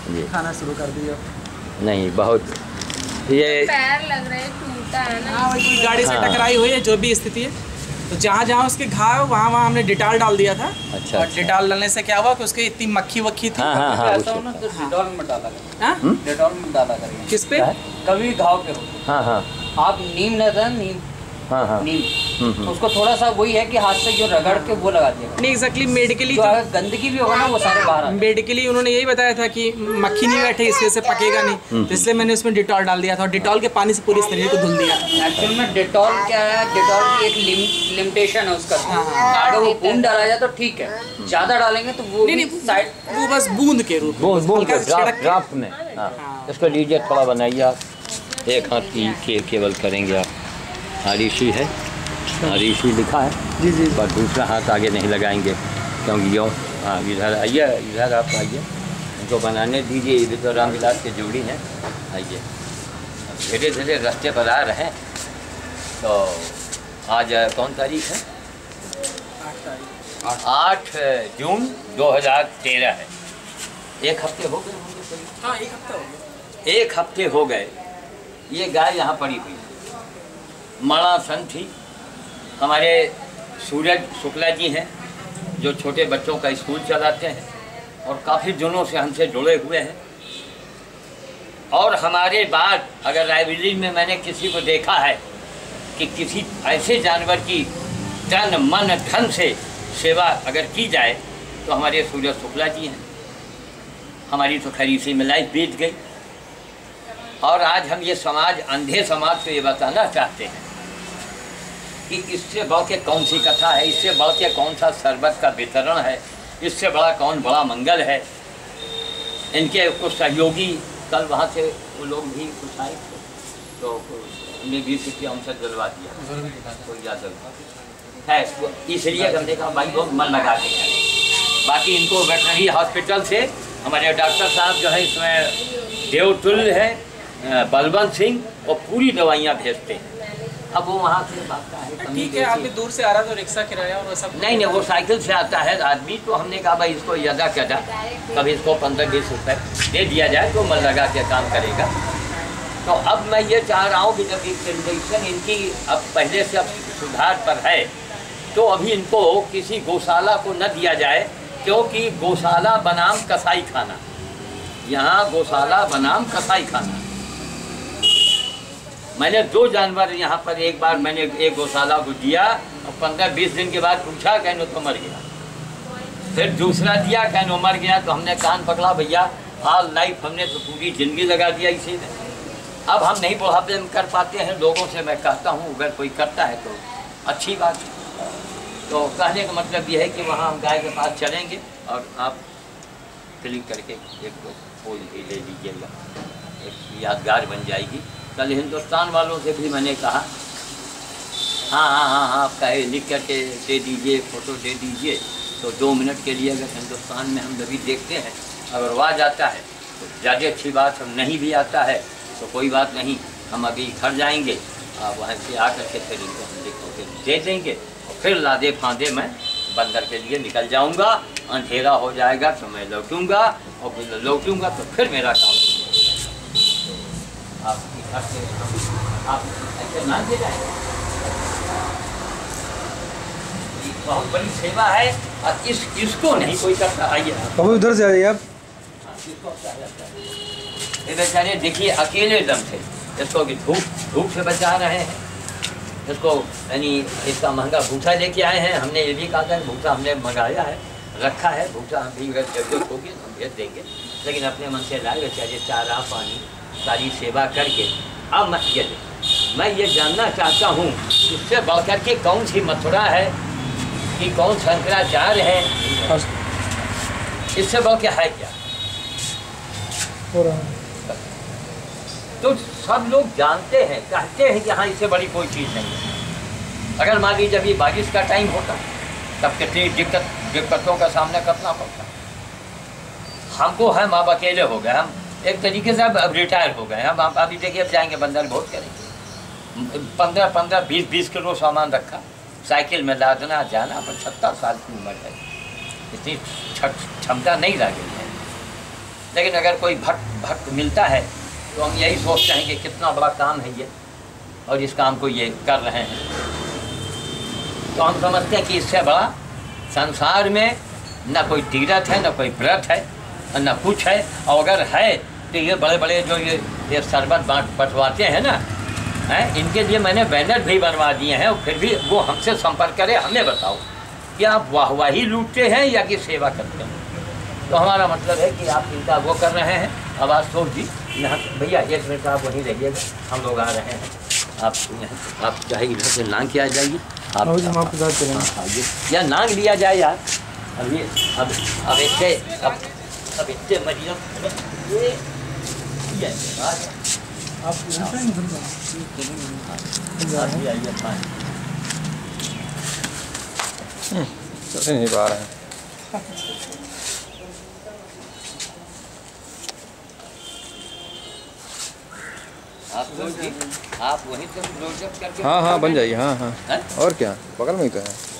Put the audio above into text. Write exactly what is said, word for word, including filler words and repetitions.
खाना शुरू कर दिया। नहीं बहुत ये पैर लग रहे टूटा है ना। हाँ, कोई गाड़ी से हाँ। टकराई हुई है, जो भी स्थिति है। तो जहाँ जहाँ उसके घाव वहाँ वहाँ हमने डिटॉल डाल दिया था। अच्छा, और अच्छा। डिटॉल डालने से क्या हुआ कि उसकी इतनी मक्खी वक्खी थी। हाँ हाँ हाँ ऐसा हो ना तो डेटॉल में डाला करें, हाँ? डेटॉल में डाला करें। किस पे? कभी घाव पे हो हाँ हाँ आप नीम रहता है नीम, हाँ हाँ नीम हम्म, हम्म। उसको थोड़ा सा वही है कि हाथ से जो रगड़ के वो लगा दिया। नहीं एग्जैक्टली मेडिकली जो अगर गंदगी भी होगा ना वो सारे बाहर आ जाएंगे। मेडिकली उन्होंने यही बताया था कि मक्खी नहीं बैठे इसलिए से पकेगा नहीं, तो इसलिए मैंने उसमें डिटॉल डाल दिया था और डिटॉल के पानी से पूरी शरीर को धुल दिया। एक्चुअल में डेटॉल क्या है, डेटॉल की एक लिम, लिमिटेशन है उसका। हाँ, हाँ। अगर वो बूंद डाला जाए तो ठीक है, ज्यादा डालेंगे तो वो नहीं भी नहीं साइड वो बस बूंद के रूप में, बूंद बूंद हल्का के सा छिड़क ड्राफ्ट के। ड्राफ्ट में। हाँ हाँ। इसको लीजिए थोड़ा बनाइए आप, एक हाथ की के, केवल करेंगे आप। आरिशी है, आरिशी लिखा है जी जी पर दूसरा हाथ आगे नहीं लगाएंगे क्योंकि यूँ। हाँ इधर आइए, इधर आप आइए, इनको बनाने दीजिए। इधर तो रामविलास के जोड़ी हैं, आइए। धीरे धीरे रास्ते पर आ रहे हैं। तो आज कौन तारीख है? आठ जून दो हज़ार तेरह है। एक हफ्ते हो गए होंगे करीब। हाँ एक हफ्ता हो गया। एक हफ्ते हो गए ये गाय यहाँ पड़ी हुई है। मणा सन थी। हमारे सूरज शुक्ला जी हैं जो छोटे बच्चों का स्कूल चलाते हैं और काफ़ी दिनों से हमसे जुड़े हुए हैं। और हमारे बाद अगर रायबरेली में मैंने किसी को देखा है कि किसी ऐसे जानवर की तन मन धन से सेवा अगर की जाए तो हमारे सूरज शुक्ला जी हैं। हमारी तो खैर इसी में लाइफ बीत गई। और आज हम ये समाज, अंधे समाज को ये बताना चाहते हैं कि इससे बढ़ के कौन सी कथा है, इससे बढ़ के कौन सा शरबत का वितरण है, इससे बड़ा कौन बड़ा मंगल है। इनके कुछ सहयोगी कल वहाँ से वो लोग भी कुछ आए थे तो उन्हें भी सिक्के हमसे दिलवा दिया, कोई याद है। इसलिए हमने कहा भाई बहुत मन लगा के करें। बाकी इनको वेटनरी हॉस्पिटल से हमारे डॉक्टर साहब जो है इसमें देवतुल्य है बलवंत सिंह, और पूरी दवाइयाँ भेजते हैं। अब वो वहाँ से भागता है। ठीक है, आदमी दूर से आ रहा तो रिक्शा किराया और सब। नहीं नहीं वो साइकिल से आता है आदमी। तो हमने कहा भाई इसको ज़्यादा क्या जा, कभी इसको पंद्रह बीस रुपये दे दिया जाए तो मन लगा के काम करेगा। तो अब मैं ये चाह रहा हूँ कि जब कंडीशन इनकी अब पहले से अब सुधार पर है तो अभी इनको किसी गौशाला को न दिया जाए, क्योंकि गौशाला बनाम कसाई खाना, यहाँ गौशाला बनाम कसाई खाना। मैंने दो जानवर यहाँ पर, एक बार मैंने एक गौशाला को दिया और पंद्रह बीस दिन के बाद पूछा कहनो तो मर गया। फिर दूसरा दिया कहनो मर गया। तो हमने कान पकड़ा, भैया हाल लाइफ हमने तो पूरी ज़िंदगी लगा दिया इसी में। अब हम नहीं बुढ़ापे में कर पाते हैं। लोगों से मैं कहता हूँ अगर कोई करता है तो अच्छी बात है। तो कहने का मतलब ये है कि वहाँ हम गाय के पास चलेंगे और आप क्लिक करके एक फूल भी ले लीजिएगा, एक यादगार बन जाएगी। कल हिंदुस्तान वालों से भी मैंने कहा हाँ हाँ हाँ हाँ आप कहे लिख करके दे दीजिए, फ़ोटो दे दीजिए। तो दो मिनट के लिए अगर हिंदुस्तान में हम कभी देखते हैं अगर आवाज़ आता है तो ज़्यादा अच्छी बात। हम नहीं भी आता है तो कोई बात नहीं, हम अभी घर जाएंगे, आप वहाँ से आकर के फिर इनको हम लिख के दे देंगे और फिर लादे फांदे मैं बंदर के लिए निकल जाऊँगा। अंधेरा हो जाएगा तो मैं लौटूँगा और फिर लौटूँगा तो फिर मेरा काम आप आप ऐसे मान दे जाएंगे। बहुत बड़ी सेवा है और इस इसको नहीं कोई करता। आइए बाबू उधर से आइए आप। ये बेचारे देखिए अकेले दम से इसको भी धूप धूप से बचा रहे हैं। इसको यानी इसका महंगा भूसा लेके आए हैं। हमने ये भी कहा था भूसा हमने मंगाया है, रखा है। भूसा हम भी अगर जरूरत होगी हम भेज देंगे, लेकिन अपने मन से लाए बेचारे चारा पानी सारी सेवा करके। अब मैं ये मैं ये जानना चाहता हूँ इससे बढ़कर के कौन सी मथुरा है कि कौन शंकराचार्य है, इससे बढ़ के है क्या? तो सब लोग जानते हैं, कहते हैं कि हाँ इससे बड़ी कोई चीज़ नहीं है। अगर मान लीजिए जब ये बारिश का टाइम होता तब कितनी दिक्कत दिक्कतों का सामना करना पड़ता। हमको हम अब अकेले हो गए, हम एक तरीके से अब रिटायर हो गए। हम अभी देखिए अब जाएंगे बंदर भोट करेंगे। पंद्रह पंद्रह बीस बीस किलो सामान रखा, साइकिल में लादना जाना। पचहत्तर साल की उम्र है, इतनी क्षमता नहीं रह गई है। लेकिन अगर कोई भक्त भक्त मिलता है तो हम यही सोचते हैं कि कितना बड़ा काम है ये, और इस काम को ये कर रहे हैं। तो हम समझते हैं कि इससे बड़ा संसार में न कोई तीर्थ है, न कोई व्रत है, और न कुछ है। और अगर है तो ये बड़े बड़े जो ये ये शरबत बांट बंटवाते हैं ना, हैं, इनके लिए मैंने बैनर भी बनवा दिए हैं, और फिर भी वो हमसे संपर्क करें, हमें बताओ कि आप वाहवाही लूटते हैं या कि सेवा करते हैं। तो हमारा मतलब है कि आप इनका वो कर रहे हैं। अब अशोक जी यहाँ भैया एक मिनट आप वहीं रहिएगा, हम लोग आ रहे हैं। आप आप चाहे इधर से नांग किया जाइए, आप हम आपके साथ चलेंगे। हाँ, आइए या नांग लिया जाए यार। अब ये अब अब इतने अब अब इतने मरीजों ये ये आप आइए आइए हाँ। चल नहीं पा रहे हैं। आप लोग जी आप वहीं से रोड करके हाँ हाँ बन जाइए। हाँ हाँ हैं? और क्या, बगल में ही तो है।